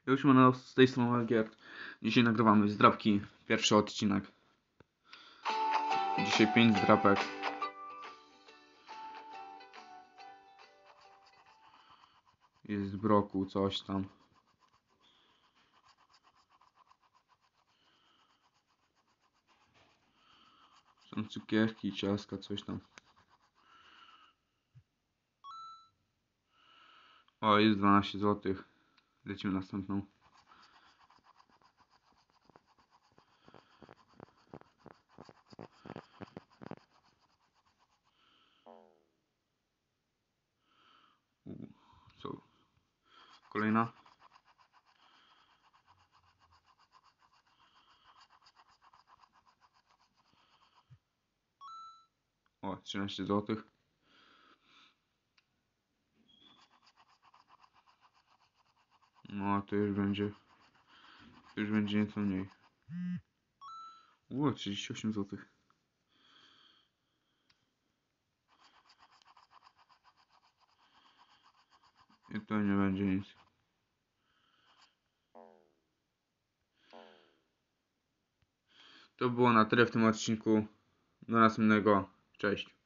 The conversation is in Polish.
Już z tej strony Algier. Dzisiaj nagrywamy zdrabki, pierwszy odcinek. Dzisiaj 5 zdrabek. Jest broku, coś tam. Są cukierki, ciastka, coś tam. O, jest 12 zł. Lecimy następną. Co? Kolejna. O, 13 zł. No, to już będzie. To już będzie nieco mniej. 38 zł. I to nie będzie nic. To było na tyle w tym odcinku. Do następnego. Cześć.